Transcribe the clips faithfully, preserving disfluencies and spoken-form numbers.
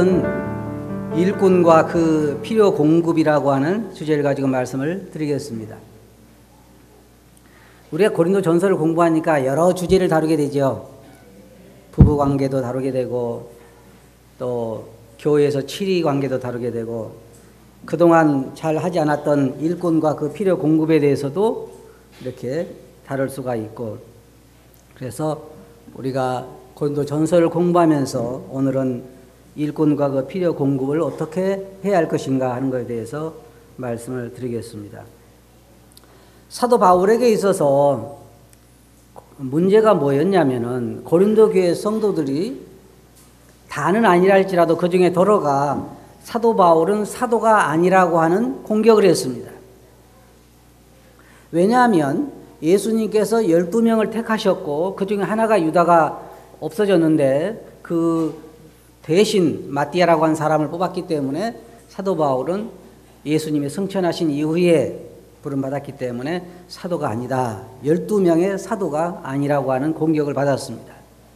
오늘은 일꾼과 그 필요 공급이라고 하는 주제를 가지고 말씀을 드리겠습니다. 우리가 고린도 전서를 공부하니까 여러 주제를 다루게 되죠. 부부 관계도 다루게 되고 또 교회에서 칠이 관계도 다루게 되고 그동안 잘 하지 않았던 일꾼과 그 필요 공급에 대해서도 이렇게 다룰 수가 있고, 그래서 우리가 고린도 전서를 공부하면서 오늘은 일꾼과 그 필요 공급을 어떻게 해야 할 것인가 하는 것에 대해서 말씀을 드리겠습니다. 사도 바울에게 있어서 문제가 뭐였냐면은 고린도 교회 성도들이 다는 아니라 할지라도 그 중에 더러가 사도 바울은 사도가 아니라고 하는 공격을 했습니다. 왜냐하면 예수님께서 열두 명을 택하셨고 그 중에 하나가 유다가 없어졌는데 그 대신 마띠아라고 하는 사람을 뽑았기 때문에 사도 바울은 예수님의 승천하신 이후에 부름받았기 때문에 사도가 아니다. 열두 명의 사도가 아니라고 하는 공격을 받았습니다.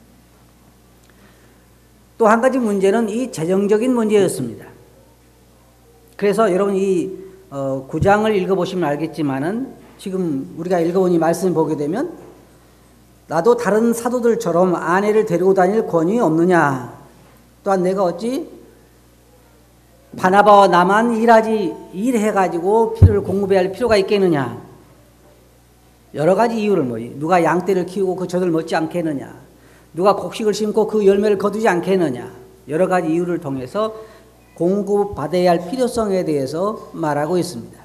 또 한 가지 문제는 이 재정적인 문제였습니다. 그래서 여러분 이 어, 구 장을 읽어보시면 알겠지만은 지금 우리가 읽어본 이 말씀 보게 되면 나도 다른 사도들처럼 아내를 데리고 다닐 권위 없느냐. 또한 내가 어찌 바나바와 나만 일하지 일해가지고 피를 공급해야 할 필요가 있겠느냐. 여러 가지 이유를 뭐 누가 양떼를 키우고 그 젖을 먹지 않겠느냐. 누가 곡식을 심고 그 열매를 거두지 않겠느냐. 여러 가지 이유를 통해서 공급받아야 할 필요성에 대해서 말하고 있습니다.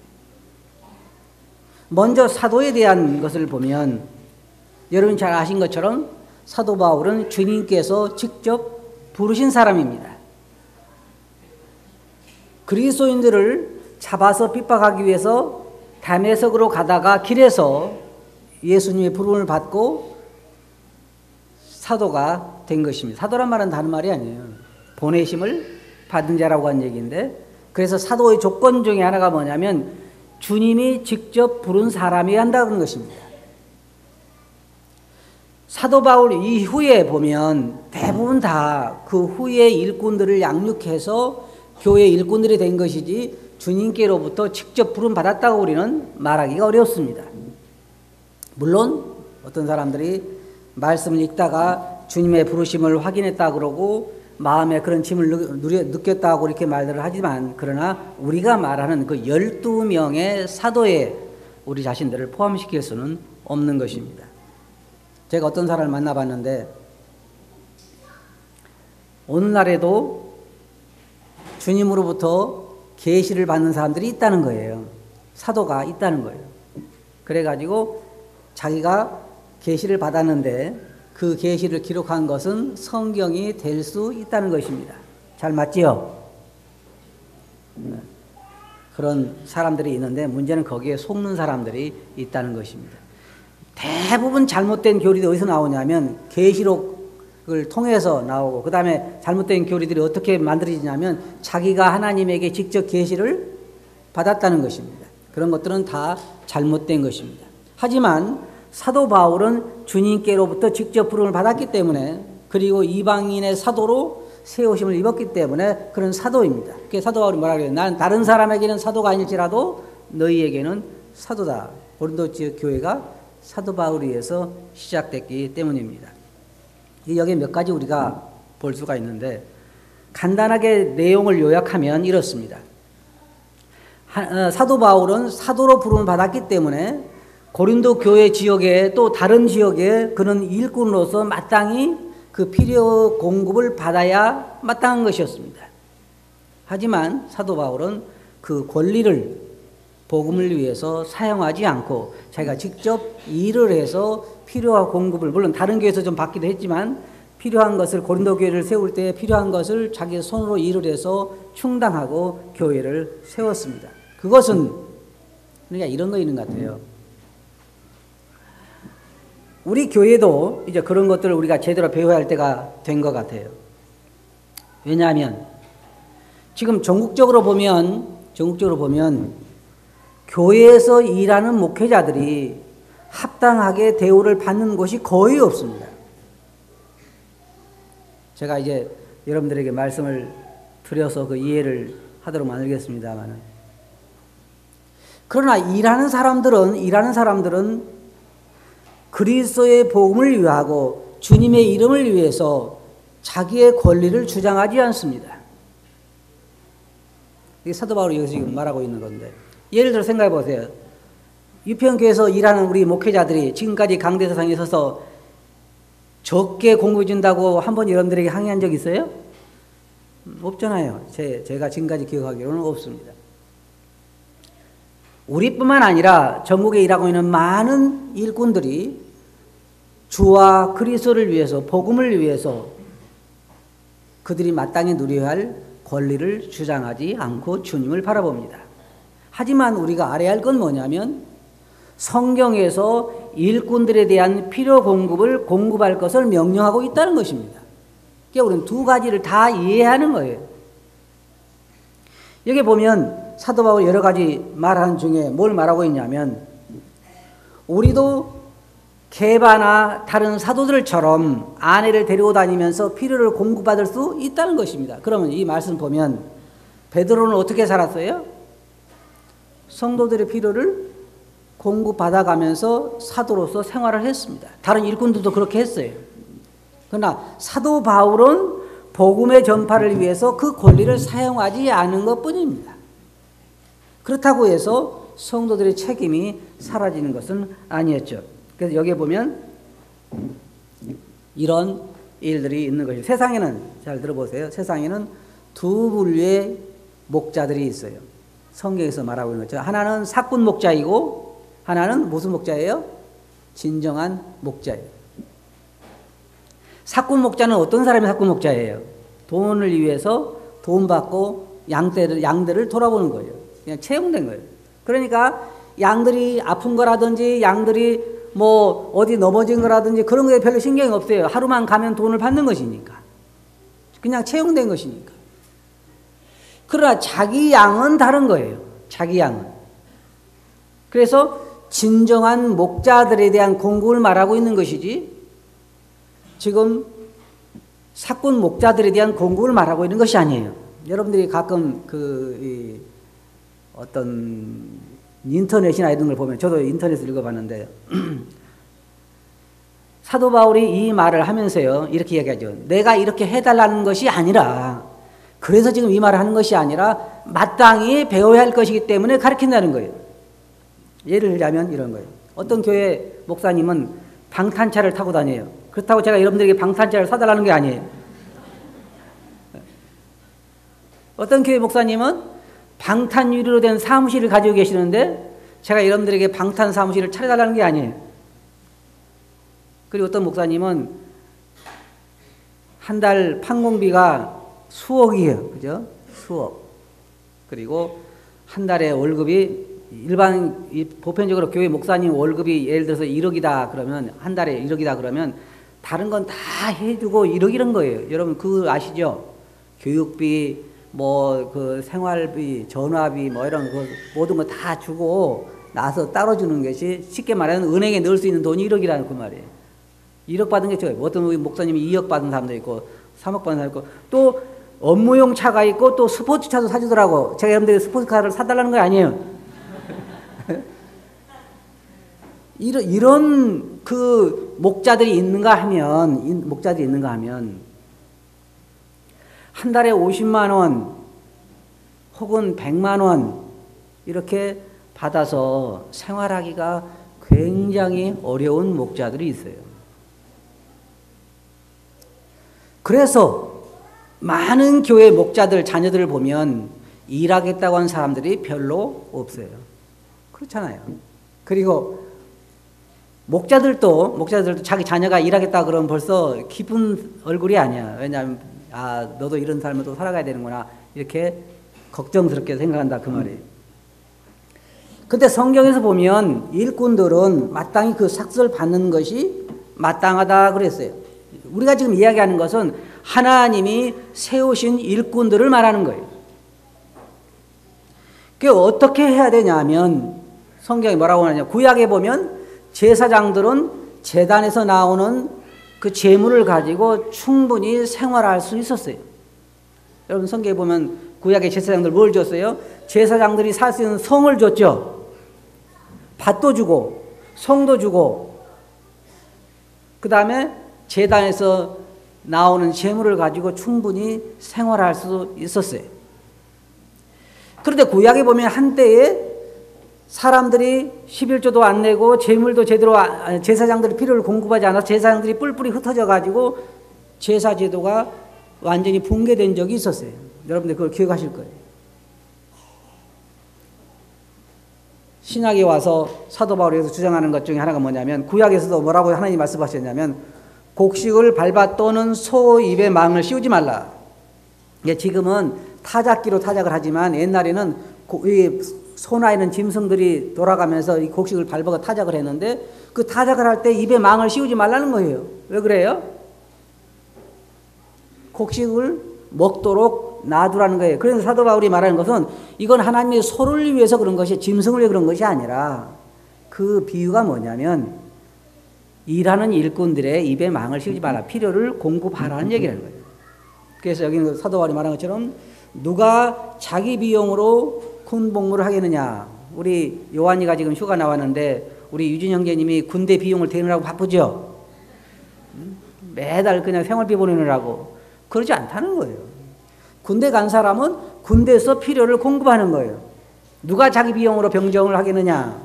먼저 사도에 대한 것을 보면 여러분 잘 아신 것처럼 사도 바울은 주님께서 직접 부르신 사람입니다. 그리스도인들을 잡아서 핍박하기 위해서 다메섹으로 가다가 길에서 예수님의 부름을 받고 사도가 된 것입니다. 사도란 말은 다른 말이 아니에요. 보내심을 받은 자라고 한 얘기인데, 그래서 사도의 조건 중에 하나가 뭐냐면 주님이 직접 부른 사람이어야 한다는 것입니다. 사도 바울 이후에 보면 대부분 다 그 후에 일꾼들을 양육해서 교회 일꾼들이 된 것이지 주님께로부터 직접 부름 받았다고 우리는 말하기가 어렵습니다. 물론 어떤 사람들이 말씀을 읽다가 주님의 부르심을 확인했다 그러고 마음에 그런 짐을 느꼈다고 이렇게 말들을 하지만, 그러나 우리가 말하는 그 열두 명의 사도에 우리 자신들을 포함시킬 수는 없는 것입니다. 제가 어떤 사람을 만나봤는데 오늘날에도 주님으로부터 계시를 받는 사람들이 있다는 거예요. 사도가 있다는 거예요. 그래가지고 자기가 계시를 받았는데 그 계시를 기록한 것은 성경이 될 수 있다는 것입니다. 잘 맞지요? 그런 사람들이 있는데 문제는 거기에 속는 사람들이 있다는 것입니다. 대부분 잘못된 교리도 어디서 나오냐면 계시록을 통해서 나오고, 그 다음에 잘못된 교리들이 어떻게 만들어지냐면 자기가 하나님에게 직접 계시를 받았다는 것입니다. 그런 것들은 다 잘못된 것입니다. 하지만 사도 바울은 주님께로부터 직접 부름을 받았기 때문에, 그리고 이방인의 사도로 세우심을 입었기 때문에 그런 사도입니다. 그게 사도 바울이 뭐라 그래요? 나는 다른 사람에게는 사도가 아닐지라도 너희에게는 사도다. 고린도 지역 교회가 사도 바울에 의해서 시작됐기 때문입니다. 여기에 몇 가지 우리가 볼 수가 있는데 간단하게 내용을 요약하면 이렇습니다. 사도 바울은 사도로 부름을 받았기 때문에 고린도 교회 지역에 또 다른 지역에 그는 일꾼으로서 마땅히 그 필요 공급을 받아야 마땅한 것이었습니다. 하지만 사도 바울은 그 권리를 복음을 위해서 사용하지 않고 자기가 직접 일을 해서 필요한 공급을, 물론 다른 교회에서 좀 받기도 했지만 필요한 것을, 고린도 교회를 세울 때 필요한 것을 자기 손으로 일을 해서 충당하고 교회를 세웠습니다. 그것은 그러니까 이런 거 있는 것 같아요. 우리 교회도 이제 그런 것들을 우리가 제대로 배워야 할 때가 된 것 같아요. 왜냐하면 지금 전국적으로 보면 전국적으로 보면 교회에서 일하는 목회자들이 합당하게 대우를 받는 곳이 거의 없습니다. 제가 이제 여러분들에게 말씀을 드려서 그 이해를 하도록 만들겠습니다만, 그러나 일하는 사람들은 일하는 사람들은 그리스도의 복음을 위하고 주님의 이름을 위해서 자기의 권리를 주장하지 않습니다. 이게 사도 바울이 여기서 지금 말하고 있는 건데, 예를 들어 생각해 보세요. 유평교에서 일하는 우리 목회자들이 지금까지 강대사상에 서서 적게 공급해 준다고 한 번 여러분들에게 항의한 적 있어요? 없잖아요. 제, 제가 지금까지 기억하기로는 없습니다. 우리뿐만 아니라 전국에 일하고 있는 많은 일꾼들이 주와 그리스도를 위해서, 복음을 위해서 그들이 마땅히 누려야 할 권리를 주장하지 않고 주님을 바라봅니다. 하지만 우리가 알아야 할 건 뭐냐면, 성경에서 일꾼들에 대한 필요 공급을 공급할 것을 명령하고 있다는 것입니다. 그러니까 우리는 두 가지를 다 이해하는 거예요. 여기 보면 사도 바울 여러 가지 말하는 중에 뭘 말하고 있냐면, 우리도 게바나 다른 사도들처럼 아내를 데리고 다니면서 필요를 공급받을 수 있다는 것입니다. 그러면 이 말씀 보면 베드로는 어떻게 살았어요? 성도들의 필요를 공급받아가면서 사도로서 생활을 했습니다. 다른 일꾼들도 그렇게 했어요. 그러나 사도 바울은 복음의 전파를 위해서 그 권리를 사용하지 않은 것뿐입니다. 그렇다고 해서 성도들의 책임이 사라지는 것은 아니었죠. 그래서 여기에 보면 이런 일들이 있는 것이죠. 세상에는, 잘 들어보세요. 세상에는 두 분류의 목자들이 있어요. 성경에서 말하고 있는 것처럼 하나는 사꾼 목자이고 하나는 무슨 목자예요? 진정한 목자예요. 사꾼 목자는 어떤 사람이 사꾼 목자예요? 돈을 위해서 돈 받고 양떼를, 양들을 돌아보는 거예요. 그냥 채용된 거예요. 그러니까 양들이 아픈 거라든지 양들이 뭐 어디 넘어진 거라든지 그런 거에 별로 신경이 없어요. 하루만 가면 돈을 받는 것이니까. 그냥 채용된 것이니까. 그러나 자기 양은 다른 거예요. 자기 양은. 그래서 진정한 목자들에 대한 공급을 말하고 있는 것이지, 지금 사꾼 목자들에 대한 공급을 말하고 있는 것이 아니에요. 여러분들이 가끔 그 이 어떤 인터넷이나 이런 걸 보면, 저도 인터넷을 읽어봤는데 사도 바울이 이 말을 하면서요 이렇게 얘기하죠. 내가 이렇게 해달라는 것이 아니라, 그래서 지금 이 말을 하는 것이 아니라 마땅히 배워야 할 것이기 때문에 가르친다는 거예요. 예를 들자면 이런 거예요. 어떤 교회 목사님은 방탄차를 타고 다녀요. 그렇다고 제가 여러분들에게 방탄차를 사달라는 게 아니에요. 어떤 교회 목사님은 방탄 유리로 된 사무실을 가지고 계시는데 제가 여러분들에게 방탄 사무실을 차려달라는 게 아니에요. 그리고 어떤 목사님은 한 달 판공비가 수억이에요. 그죠? 수억. 그리고 한 달에 월급이 일반 보편적으로 교회 목사님 월급이 예를 들어서 일억이다 그러면, 한 달에 일억이다 그러면 다른 건 다 해주고 일억 이런 거예요. 여러분 그거 아시죠? 교육비, 뭐 그 생활비, 전화비 뭐 이런 거 모든 거 다 주고 나서 따로 주는 것이, 쉽게 말하면 은행에 넣을 수 있는 돈이 일억이라는 그 말이에요. 일억 받은 게 좋아요. 어떤 목사님이 이억 받은 사람도 있고 삼억 받은 사람도 있고, 또 업무용 차가 있고 또 스포츠차도 사주더라고. 제가 여러분들이 스포츠카를 사달라는 거 아니에요. 이런, 이런 그 목자들이 있는가 하면, 목자들이 있는가 하면, 한 달에 오십만 원 혹은 백만 원 이렇게 받아서 생활하기가 굉장히 어려운 목자들이 있어요. 그래서 많은 교회 목자들 자녀들을 보면 일하겠다고 하는 사람들이 별로 없어요. 그렇잖아요. 그리고 목자들도 목자들도 자기 자녀가 일하겠다 그러면 벌써 기쁜 얼굴이 아니야. 왜냐하면 아 너도 이런 삶을 또 살아가야 되는구나 이렇게 걱정스럽게 생각한다 그 말이에요. 근데 성경에서 보면 일꾼들은 마땅히 그 삭슬을 받는 것이 마땅하다 그랬어요. 우리가 지금 이야기하는 것은 하나님이 세우신 일꾼들을 말하는 거예요. 그게 어떻게 해야 되냐면 성경이 뭐라고 하느냐, 구약에 보면 제사장들은 제단에서 나오는 그 제물을 가지고 충분히 생활할 수 있었어요. 여러분 성경에 보면 구약의 제사장들 뭘 줬어요? 제사장들이 살 수 있는 성을 줬죠. 밭도 주고 성도 주고 그 다음에 제단에서 나오는 재물을 가지고 충분히 생활할 수 있었어요. 그런데 구약에 보면 한때에 사람들이 십일조도 안 내고 재물도 제대로 제사장들이 필요를 공급하지 않아서 제사장들이 뿔뿔이 흩어져 가지고 제사 제도가 완전히 붕괴된 적이 있었어요. 여러분들 그걸 기억하실 거예요. 신약에 와서 사도 바울에서 주장하는 것 중에 하나가 뭐냐면 구약에서도 뭐라고 하나님 말씀하셨냐면 곡식을 밟아 떠는 소 입에 망을 씌우지 말라. 지금은 타작기로 타작을 하지만 옛날에는 이 소나 있는 짐승들이 돌아가면서 이 곡식을 밟아가 타작을 했는데 그 타작을 할 때 입에 망을 씌우지 말라는 거예요. 왜 그래요? 곡식을 먹도록 놔두라는 거예요. 그래서 사도 바울이 말하는 것은 이건 하나님의 소를 위해서 그런 것이 짐승을 위해 그런 것이 아니라 그 비유가 뭐냐면 일하는 일꾼들의 입에 망을 씌우지 말라. 필요를 공급하라는 얘기라는 거예요. 그래서 여기는 사도 바울이 말한 것처럼 누가 자기 비용으로 군 복무를 하겠느냐. 우리 요한이가 지금 휴가 나왔는데 우리 유진 형제님이 군대 비용을 대느라고 바쁘죠. 매달 그냥 생활비 보내느라고. 그러지 않다는 거예요. 군대 간 사람은 군대에서 필요를 공급하는 거예요. 누가 자기 비용으로 병정을 하겠느냐.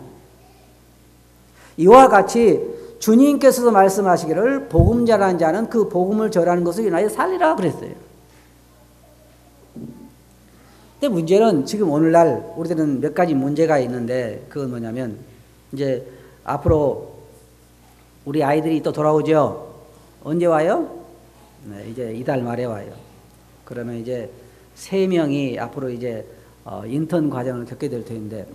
이와 같이 주님께서도 말씀하시기를 복음 전하는 자는 그 복음을 전하는 것을 인하여 살리라 그랬어요. 근데 문제는 지금 오늘날 우리들은 몇 가지 문제가 있는데 그건 뭐냐면 이제 앞으로 우리 아이들이 또 돌아오죠. 언제 와요? 네, 이제 이달 말에 와요. 그러면 이제 세 명이 앞으로 이제 어, 인턴 과정을 겪게 될 텐데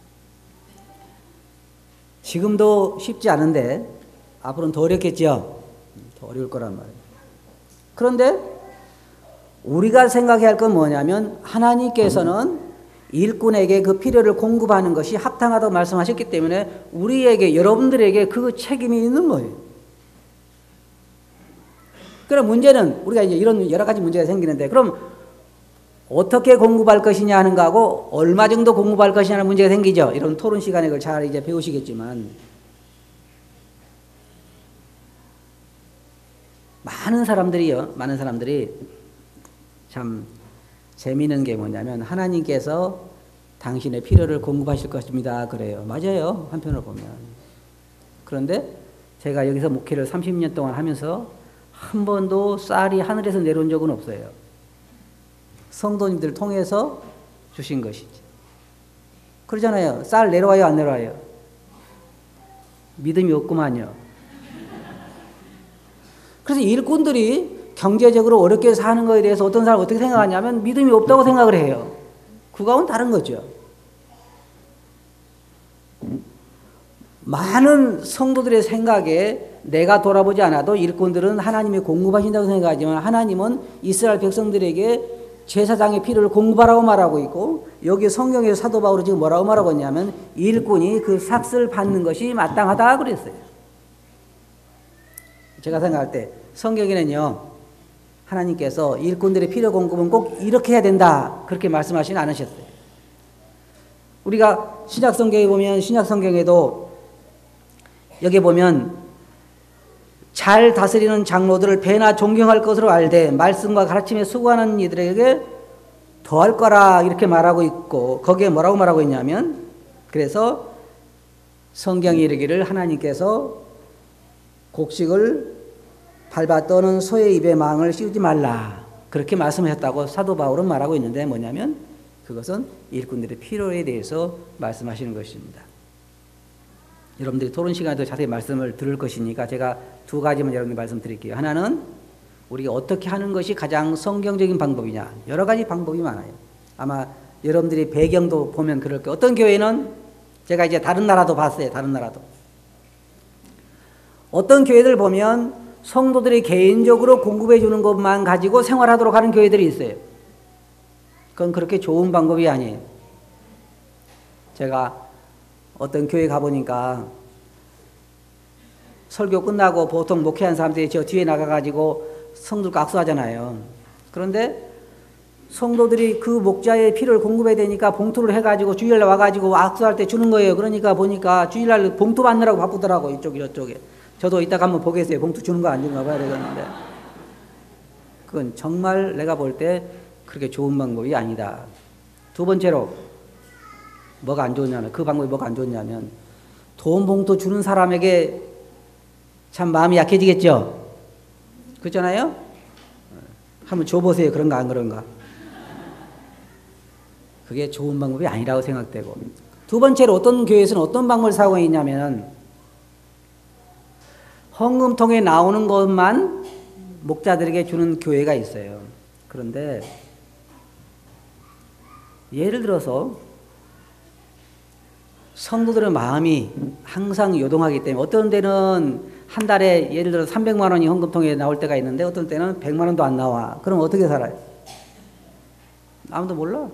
지금도 쉽지 않은데 앞으로는 더 어렵겠죠. 더 어려울 거란 말이에요. 그런데 우리가 생각해야 할 건 뭐냐면 하나님께서는 일꾼에게 그 필요를 공급하는 것이 합당하다고 말씀하셨기 때문에 우리에게 여러분들에게 그 책임이 있는 거예요. 그럼 문제는 우리가 이제 이런 여러 가지 문제가 생기는데 그럼 어떻게 공급할 것이냐 하는 거하고 얼마 정도 공급할 것이냐는 문제가 생기죠. 이런 토론 시간에 그걸 잘 이제 배우시겠지만 많은 사람들이요. 많은 사람들이 참 재미있는 게 뭐냐면 하나님께서 당신의 필요를 공급하실 것입니다. 그래요. 맞아요. 한편으로 보면. 그런데 제가 여기서 목회를 삼십 년 동안 하면서 한 번도 쌀이 하늘에서 내려온 적은 없어요. 성도님들 통해서 주신 것이지. 그러잖아요. 쌀 내려와요, 안 내려와요? 믿음이 없구만요. 그래서 일꾼들이 경제적으로 어렵게 사는 것에 대해서 어떤 사람은 어떻게 생각하냐면 믿음이 없다고 생각을 해요. 그거하고는 다른 거죠. 많은 성도들의 생각에 내가 돌아보지 않아도 일꾼들은 하나님이 공급하신다고 생각하지만 하나님은 이스라엘 백성들에게 제사장의 필요를 공급하라고 말하고 있고 여기 성경에서 사도 바울이 지금 뭐라고 말하고 있냐면 일꾼이 그 삭슬 받는 것이 마땅하다 그랬어요. 제가 생각할 때 성경에는요 하나님께서 일꾼들의 필요 공급은 꼭 이렇게 해야 된다 그렇게 말씀하시진 않으셨어요. 우리가 신약 성경에 보면 신약 성경에도 여기 보면 잘 다스리는 장로들을 배나 존경할 것으로 알되 말씀과 가르침에 수고하는 이들에게 더할 거라 이렇게 말하고 있고 거기에 뭐라고 말하고 있냐면 그래서 성경이 이르기를 하나님께서 곡식을 밟아 떠는 소의 입에 망을 씌우지 말라 그렇게 말씀하셨다고 사도 바울은 말하고 있는데 뭐냐면 그것은 일꾼들의 필요에 대해서 말씀하시는 것입니다. 여러분들이 토론 시간에도 자세히 말씀을 들을 것이니까 제가 두 가지만 여러분들 말씀드릴게요. 하나는 우리가 어떻게 하는 것이 가장 성경적인 방법이냐. 여러 가지 방법이 많아요. 아마 여러분들이 배경도 보면 그럴 거예요. 어떤 교회는 제가 이제 다른 나라도 봤어요. 다른 나라도. 어떤 교회들 보면 성도들이 개인적으로 공급해 주는 것만 가지고 생활하도록 하는 교회들이 있어요. 그건 그렇게 좋은 방법이 아니에요. 제가 어떤 교회 가보니까 설교 끝나고 보통 목회한 사람들이 저 뒤에 나가가지고 성도들과 악수하잖아요. 그런데 성도들이 그 목자의 피를 공급해야 되니까 봉투를 해가지고 주일날 와가지고 악수할 때 주는 거예요. 그러니까 보니까 주일날 봉투 받느라고 바쁘더라고, 이쪽 저쪽에. 저도 이따가 한번 보겠어요. 봉투 주는 거 안 주는 거 봐야 되겠는데. 그건 정말 내가 볼 때 그렇게 좋은 방법이 아니다. 두 번째로 뭐가 안 좋냐면, 그 방법이 뭐가 안 좋냐면, 돈 봉투 주는 사람에게 참 마음이 약해지겠죠? 그렇잖아요? 한번 줘보세요. 그런가 안 그런가? 그게 좋은 방법이 아니라고 생각되고. 두 번째로 어떤 교회에서는 어떤 방법을 사용하고 있냐면, 헌금통에 나오는 것만 목자들에게 주는 교회가 있어요. 그런데 예를 들어서 성도들의 마음이 항상 요동하기 때문에 어떤 때는 한 달에 예를 들어 삼백만 원이 헌금통에 나올 때가 있는데 어떤 때는 백만 원도 안 나와. 그럼 어떻게 살아요? 아무도 몰라.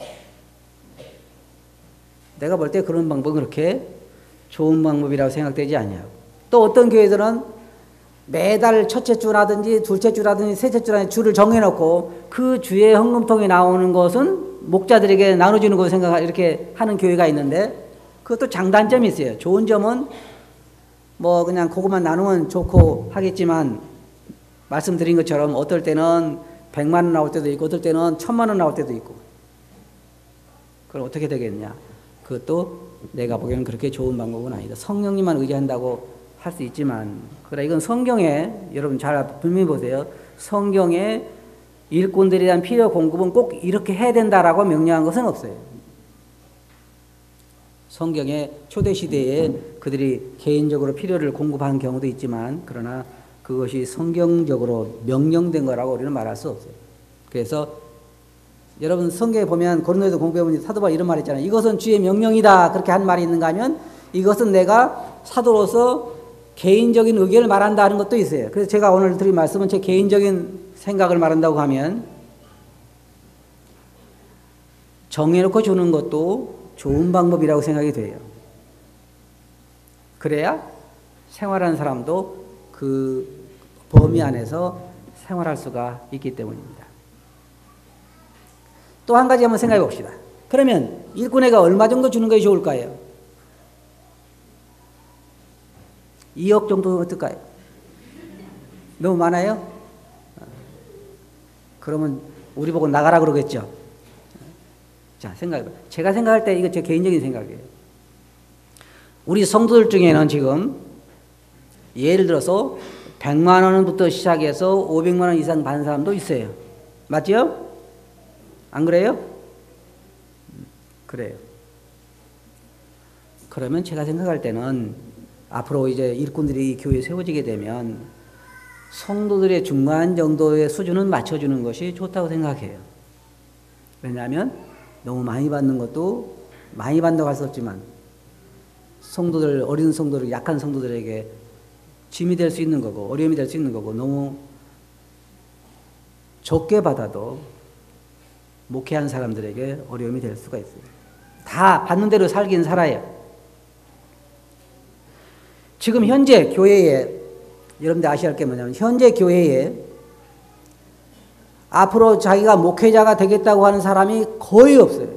내가 볼 때 그런 방법은 그렇게 좋은 방법이라고 생각되지 않냐고. 또 어떤 교회들은 매달 첫째 주라든지 둘째 주라든지 셋째 주라든지 주를 정해놓고 그 주에 헌금통에 나오는 것은 목자들에게 나눠주는 것을 생각 이렇게 하는 교회가 있는데, 그것도 장단점이 있어요. 좋은 점은 뭐 그냥 그것만 나누면 좋고 하겠지만, 말씀드린 것처럼 어떨 때는 백만 원 나올 때도 있고 어떨 때는 천만 원 나올 때도 있고. 그럼 어떻게 되겠냐? 그것도 내가 보기에는 그렇게 좋은 방법은 아니다. 성령님만 의지한다고 할 수 있지만, 그러나 이건 성경에, 여러분 잘 분명히 보세요. 성경에 일꾼들에 대한 필요 공급은 꼭 이렇게 해야 된다라고 명령한 것은 없어요. 성경에 초대 시대에 그들이 개인적으로 필요를 공급한 경우도 있지만, 그러나 그것이 성경적으로 명령된 거라고 우리는 말할 수 없어요. 그래서 여러분 성경에 보면 고린도에서 공부해보면 사도 바울 이런 말 있잖아요. 이것은 주의 명령이다. 그렇게 한 말이 있는가 하면, 이것은 내가 사도로서 개인적인 의견을 말한다 하는 것도 있어요. 그래서 제가 오늘 드린 말씀은 제 개인적인 생각을 말한다고 하면, 정해놓고 주는 것도 좋은 방법이라고 생각이 돼요. 그래야 생활하는 사람도 그 범위 안에서 생활할 수가 있기 때문입니다. 또 한 가지 한번 생각해 봅시다. 그러면 일꾼에게 얼마 정도 주는 것이 좋을까요? 이억 정도 어떨까요? 너무 많아요? 그러면 우리 보고 나가라 그러겠죠? 자, 생각해봐요. 제가 생각할 때 이거 제 개인적인 생각이에요. 우리 성도들 중에는 지금 예를 들어서 백만 원부터 시작해서 오백만 원 이상 받는 사람도 있어요. 맞죠? 안 그래요? 그래요. 그러면 제가 생각할 때는 앞으로 이제 일꾼들이 교회에 세워지게 되면 성도들의 중간 정도의 수준은 맞춰주는 것이 좋다고 생각해요. 왜냐하면 너무 많이 받는 것도 많이 받는다고 할 수 없지만 성도들, 어린 성도들, 약한 성도들에게 짐이 될 수 있는 거고 어려움이 될 수 있는 거고, 너무 적게 받아도 목회한 사람들에게 어려움이 될 수가 있어요. 다 받는 대로 살긴 살아요. 지금 현재 교회에, 여러분들 아셔야 할 게 뭐냐면, 현재 교회에 앞으로 자기가 목회자가 되겠다고 하는 사람이 거의 없어요.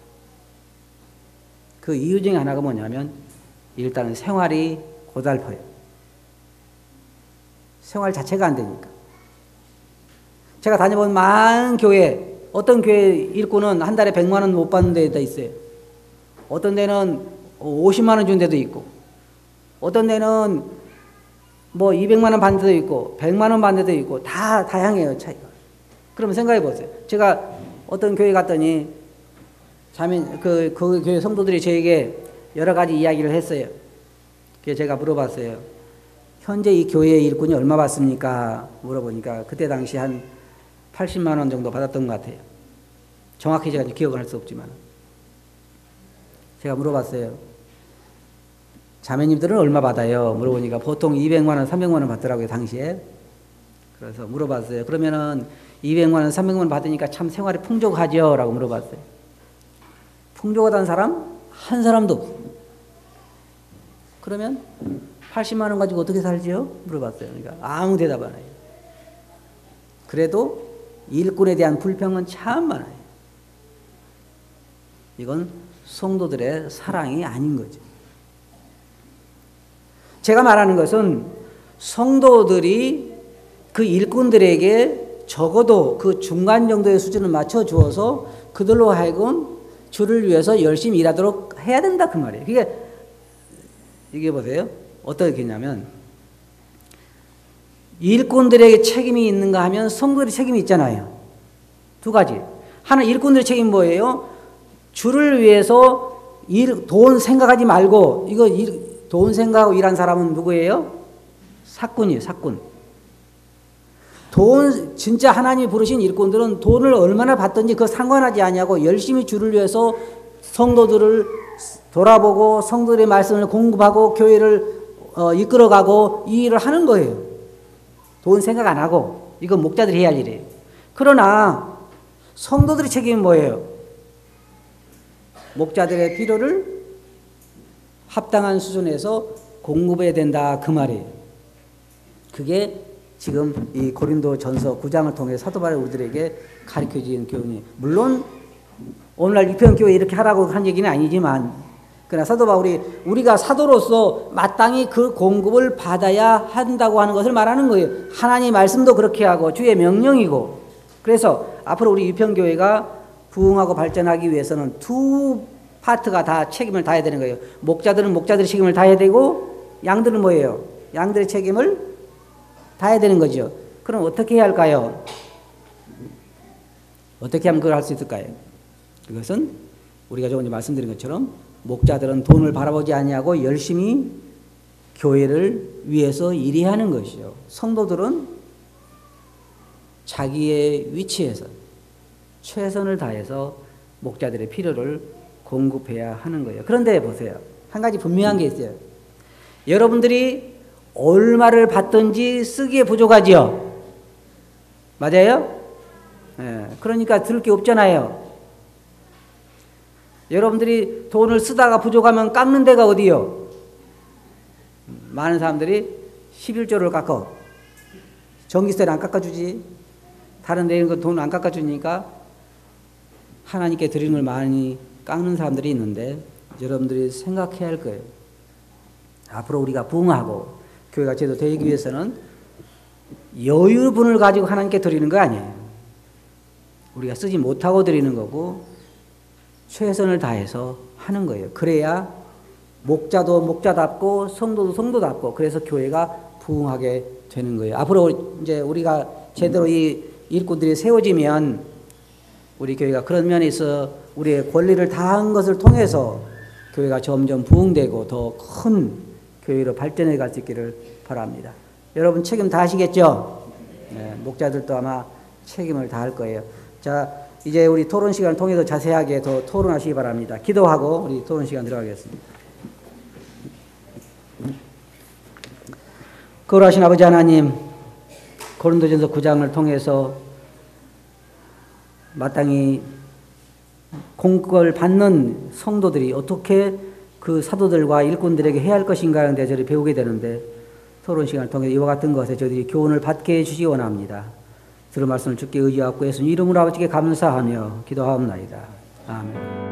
그 이유 중에 하나가 뭐냐면, 일단은 생활이 고달퍼요. 생활 자체가 안 되니까. 제가 다녀본 많은 교회, 어떤 교회 일꾼은 한 달에 백만 원 못 받는 데도 있어요. 어떤 데는 오십만 원 준 데도 있고, 어떤 데는 뭐 이백만 원 받는 데도 있고, 백만 원 받는 데도 있고, 다 다양해요, 차이가. 그러면 생각해 보세요. 제가 어떤 교회 갔더니, 자매, 그, 그 교회 성도들이 저에게 여러 가지 이야기를 했어요. 그래서 제가 물어봤어요. 현재 이 교회의 일꾼이 얼마 받습니까? 물어보니까 그때 당시 한 팔십만 원 정도 받았던 것 같아요. 정확히 제가 기억을 할 수 없지만. 제가 물어봤어요. 자매님들은 얼마 받아요? 물어보니까 보통 이백만 원, 삼백만 원 받더라고요, 당시에. 그래서 물어봤어요. 그러면은 이백만 원, 삼백만 원 받으니까 참 생활이 풍족하죠? 라고 물어봤어요. 풍족하다는 사람? 한 사람도 없어요. 그러면 팔십만 원 가지고 어떻게 살지요? 물어봤어요. 그러니까 아무 대답 안 해요. 그래도 일꾼에 대한 불평은 참 많아요. 이건 성도들의 사랑이 아닌 거죠. 제가 말하는 것은 성도들이 그 일꾼들에게 적어도 그 중간 정도의 수준을 맞춰 주어서 그들로 하여금 주를 위해서 열심히 일하도록 해야 된다 그 말이에요. 그게 이게 보세요. 어떻게 했냐면 일꾼들에게 책임이 있는가 하면 성도들의 책임이 있잖아요. 두 가지. 하나, 일꾼들의 책임 뭐예요? 주를 위해서 일, 돈 생각하지 말고, 이거 일, 돈 생각하고 일한 사람은 누구예요? 사꾼이에요, 사꾼. 돈, 진짜 하나님이 부르신 일꾼들은 돈을 얼마나 받든지 그거 상관하지 아니하고 열심히 주를 위해서 성도들을 돌아보고 성도들의 말씀을 공급하고 교회를 어, 이끌어가고 이 일을 하는 거예요. 돈 생각 안 하고. 이건 목자들이 해야 할 일이에요. 그러나 성도들의 책임은 뭐예요? 목자들의 필요를 합당한 수준에서 공급해야 된다 그 말이에요. 그게 지금 이 고린도전서 구 장을 통해 사도 바울이 우리들에게 가르쳐진 교훈이, 물론 오늘날 이평교회 이렇게 하라고 한 얘기는 아니지만, 그러나 사도 바울이 우리가 사도로서 마땅히 그 공급을 받아야 한다고 하는 것을 말하는 거예요. 하나님 말씀도 그렇게 하고 주의 명령이고. 그래서 앞으로 우리 이평교회가 부흥하고 발전하기 위해서는 두 파트가 다 책임을 다해야 되는 거예요. 목자들은 목자들의 책임을 다해야 되고 양들은 뭐예요? 양들의 책임을 다해야 되는 거죠. 그럼 어떻게 해야 할까요? 어떻게 하면 그걸 할 수 있을까요? 그것은 우리가 조금 전에 말씀드린 것처럼 목자들은 돈을 바라보지 아니하고 열심히 교회를 위해서 일해하는 것이요. 성도들은 자기의 위치에서 최선을 다해서 목자들의 필요를 공급해야 하는 거예요. 그런데 보세요. 한 가지 분명한 게 있어요. 여러분들이 얼마를 받든지 쓰기에 부족하지요. 맞아요? 예, 그러니까 들을 게 없잖아요. 여러분들이 돈을 쓰다가 부족하면 깎는 데가 어디요? 많은 사람들이 십일조를 깎아. 전기세를 안 깎아주지. 다른 데 있는 거 돈 안 깎아주니까 하나님께 드리는 걸 많이 깎는 사람들이 있는데, 여러분들이 생각해야 할 거예요. 앞으로 우리가 부흥하고 교회가 제대로 되기 위해서는 여유분을 가지고 하나님께 드리는 거 아니에요. 우리가 쓰지 못하고 드리는 거고 최선을 다해서 하는 거예요. 그래야 목자도 목자답고 성도도 성도답고, 그래서 교회가 부흥하게 되는 거예요. 앞으로 이제 우리가 제대로 이 일꾼들이 세워지면 우리 교회가 그런 면에서 우리의 권리를 다한 것을 통해서 교회가 점점 부흥되고 더 큰 교회로 발전해 갈 수 있기를 바랍니다. 여러분 책임 다 하시겠죠? 네, 목자들도 아마 책임을 다할 거예요. 자, 이제 우리 토론 시간을 통해서 자세하게 더 토론하시기 바랍니다. 기도하고 우리 토론 시간 들어가겠습니다. 거룩하신 아버지 하나님, 고린도전서 구 장을 통해서 마땅히 공급을 받는 성도들이 어떻게 그 사도들과 일꾼들에게 해야 할 것인가 하는 데 저를 배우게 되는데, 토론 시간을 통해 이와 같은 것에 저희들이 교훈을 받게 해주시기 원합니다. 들은 말씀을 주께 의지하고 예수님 이름으로 아버지께 감사하며 기도하옵나이다. 아멘.